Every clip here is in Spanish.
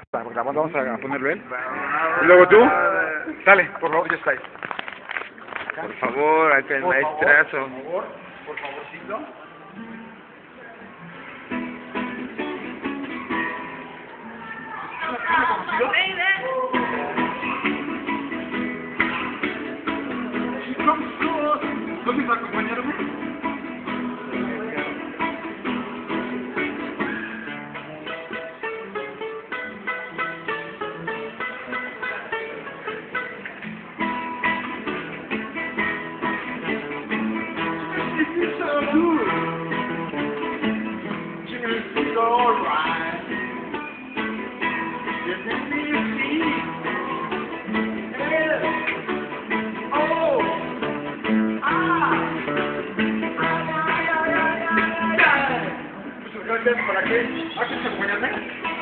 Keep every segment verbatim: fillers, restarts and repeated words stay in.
grabando, vamos a ponerlo él. Y luego tú, dale, por favor, ya está ahí. Por favor, acá el Por maestrazo. favor, por favor, por favorcito. ¿No te acompañaron? ¿Para qué? ¿A qué se acompañarme?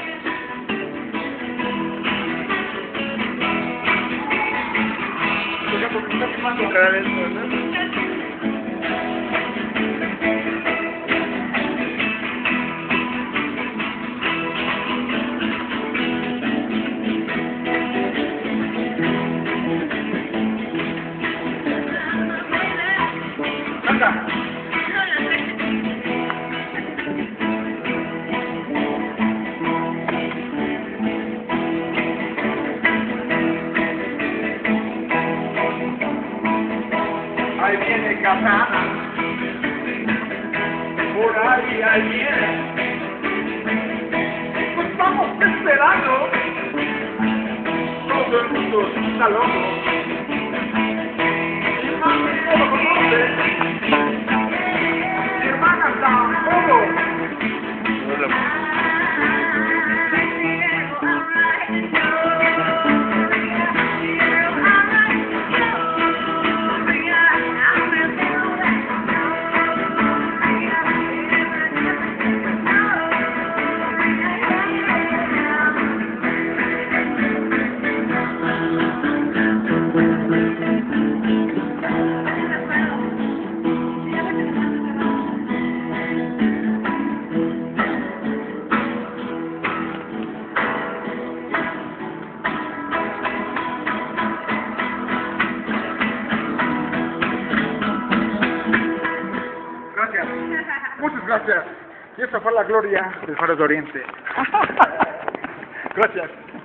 Porque está filmando cada vez, ¿verdad? ¡Anda! Ahí viene Katana, por ahí, ahí viene. Pues vamos esperando. Todo el mundo está loco. Mi hermano no lo conoce. Mi hermana tampoco. Gracias. Muchas gracias. Y esta fue la gloria del Faro de Oriente. Gracias.